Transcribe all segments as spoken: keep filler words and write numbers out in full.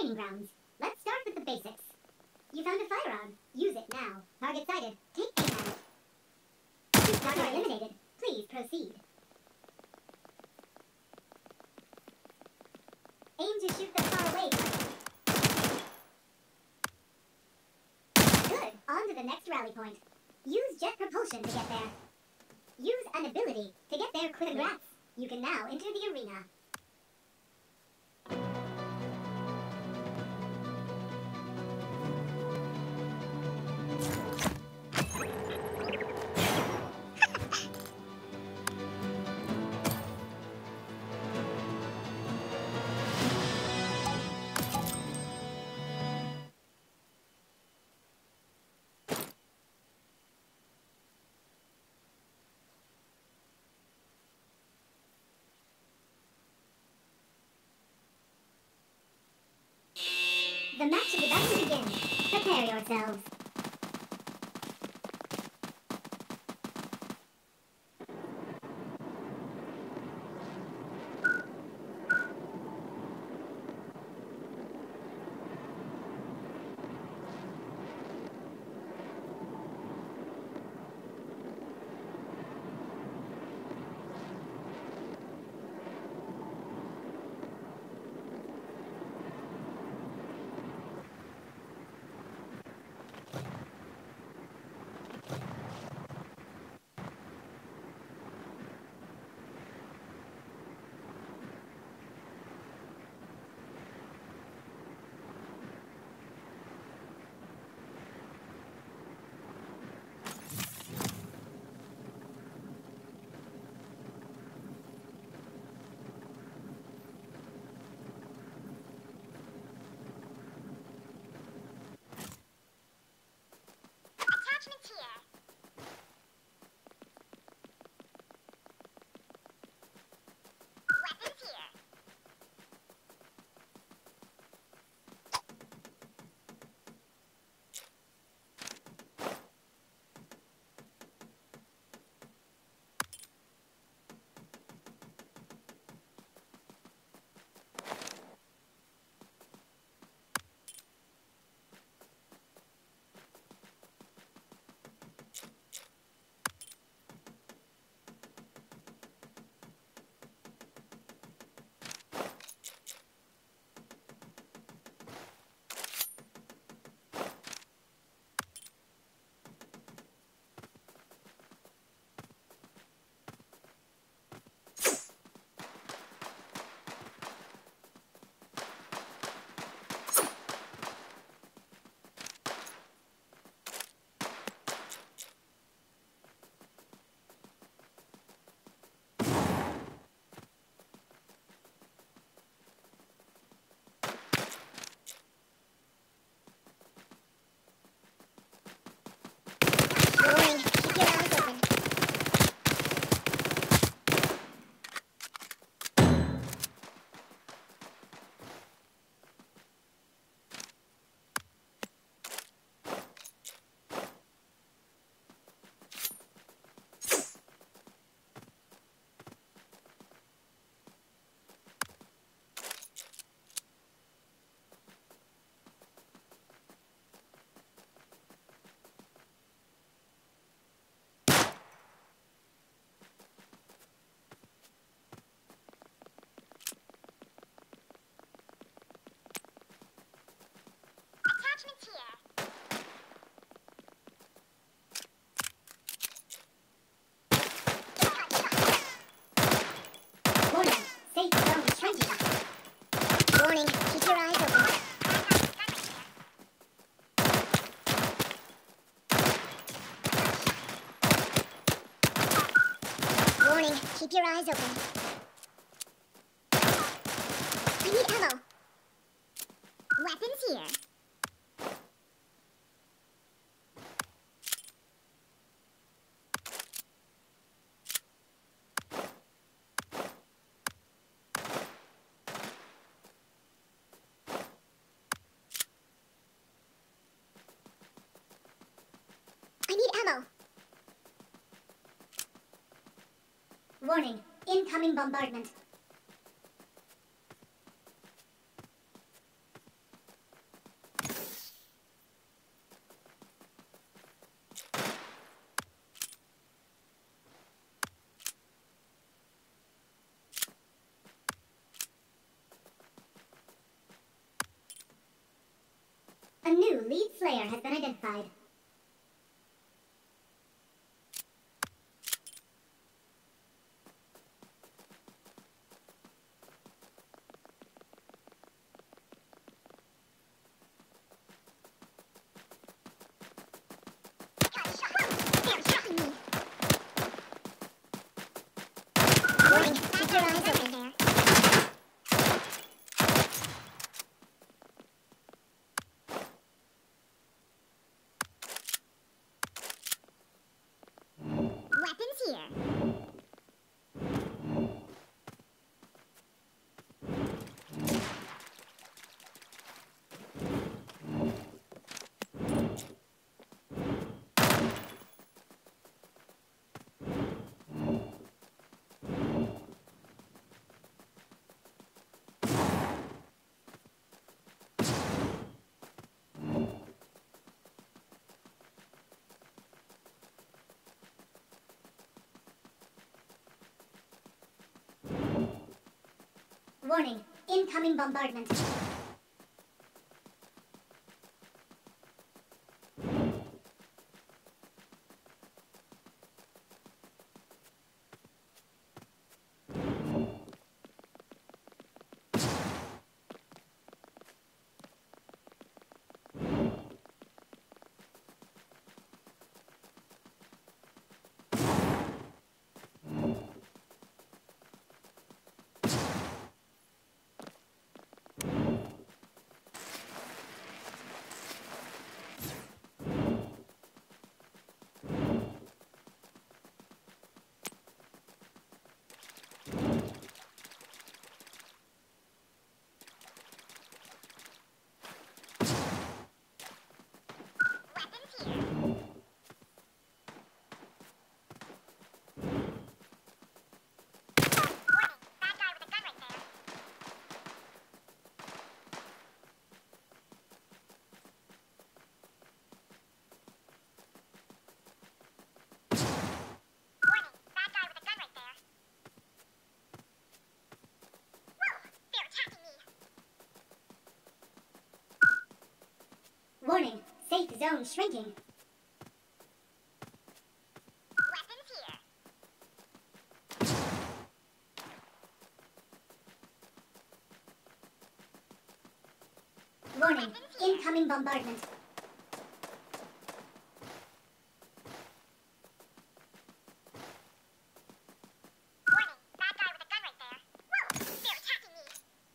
training grounds. Let's start with the basics. You found a firearm. Use it now. Target sighted. Take aim at it. Target eliminated. Please proceed. Aim to shoot them far away target. Good. On to the next rally point. Use jet propulsion to get there. Use an ability to get there quickly. Congrats. You can now enter the arena. The match is about to begin. Prepare yourselves. Warning, keep your eyes open. Warning, keep your eyes open. I need ammo. Weapons here. I need ammo. Warning, incoming bombardment. new lead slayer has been identified. They're shocking me. Warning, keep your eyes open there. Weapons here. Warning, incoming bombardment. Weapons here. Warning, bad guy with a gun right there. Warning, bad guy with a gun right there. Whoa, they're attacking me. Warning, safe zone shrinking. Weapons here. Warning, incoming bombardment. Warning, bad guy with a gun right there. Whoa, they're attacking me.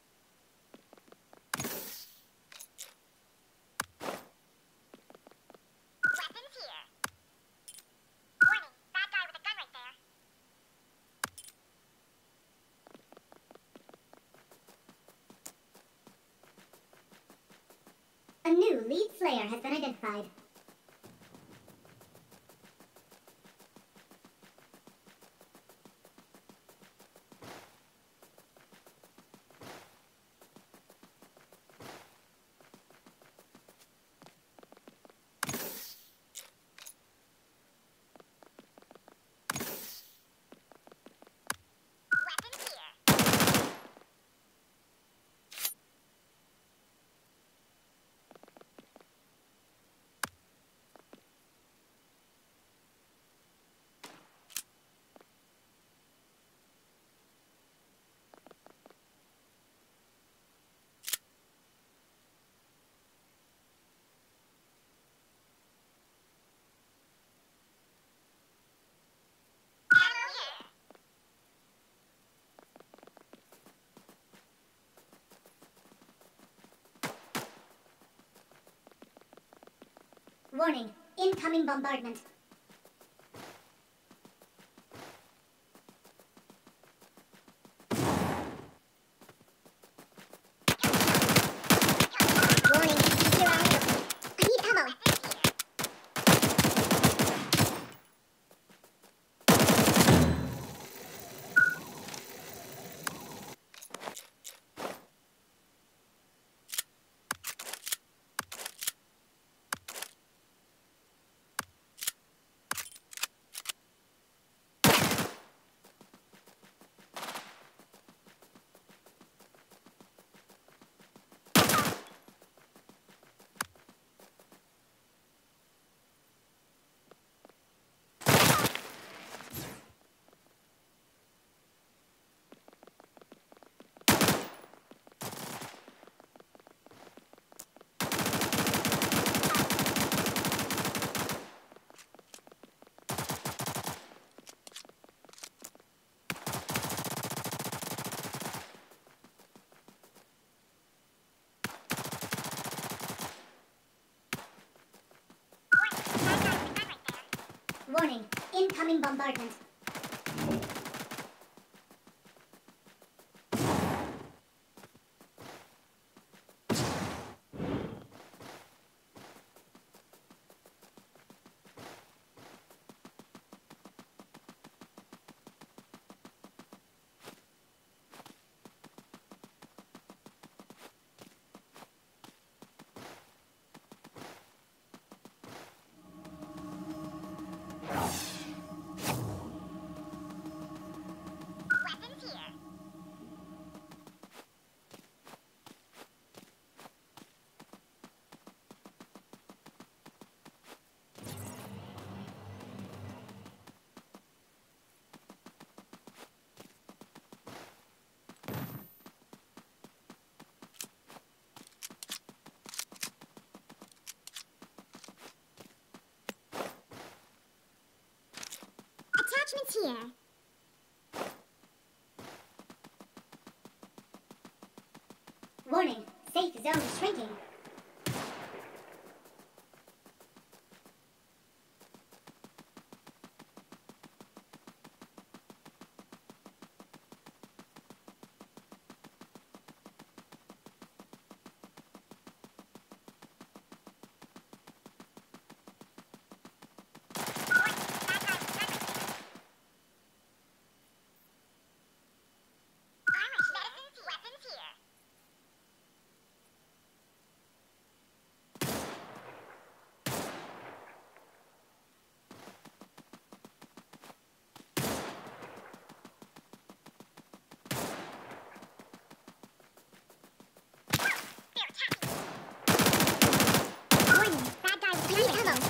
Weapons here. Warning, bad guy with a gun right there. A new lead slayer has been identified. Weapons here. Ammo here. Warning, incoming bombardment. Warning, keep your eyes open. I need ammo. Warning, incoming bombardment. Weapons here. Attachments here. Warning, safe zone shrinking. Armor medicines, weapons here. They're attacking. Warning, bad guy with need ammo.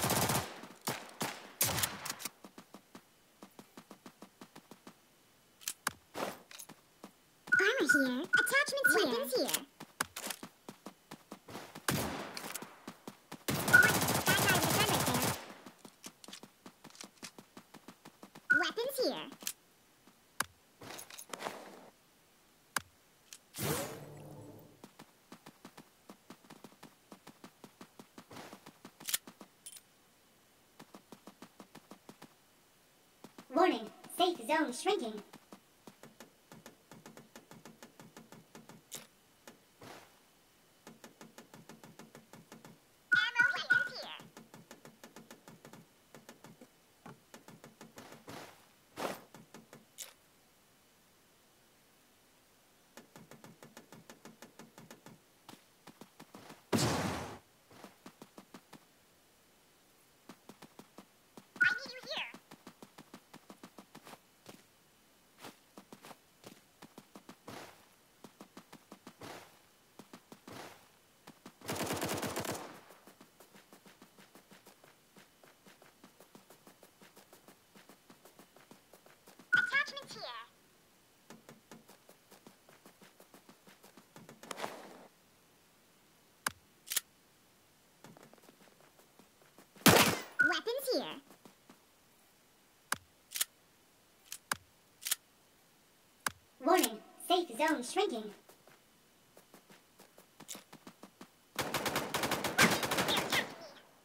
Armor here. Attachments here. Weapons here. Warning, bad guy with a gun right there. Weapons here. Warning, safe zone shrinking. Ammo weapons here. I need you here. Attachments here. Weapons here. Warning, safe zone shrinking. They're attacking me.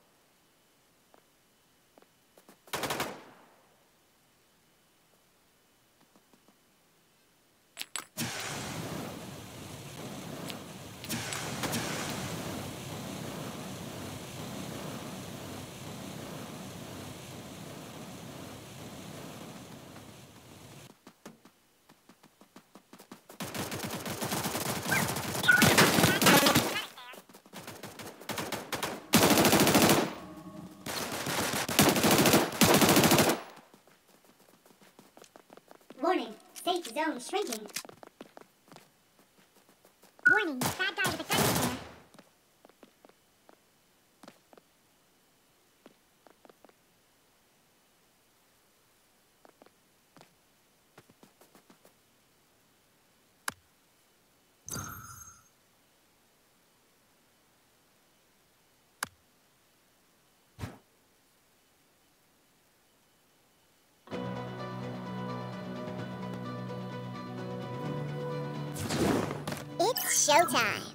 Warning, safe zone shrinking. Warning, bad guy with a gun right there. It's showtime.